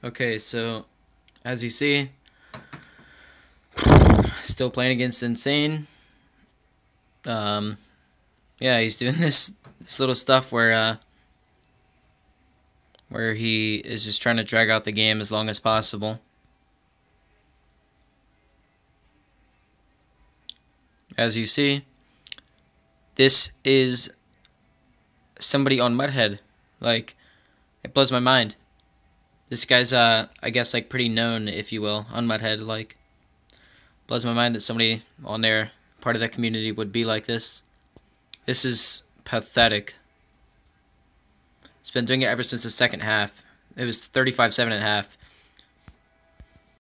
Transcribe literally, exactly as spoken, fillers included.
Okay, so as you see, still playing against Insane. Um, yeah, he's doing this this little stuff where uh, where he is just trying to drag out the game as long as possible. As you see, this is somebody on Mudhead. Like, it blows my mind. This guy's, uh, I guess, like, pretty known, if you will, on Mudhead. Like, blows my mind that somebody on their part of that community would be like this. This is pathetic. It's been doing it ever since the second half. It was thirty-five seven at half.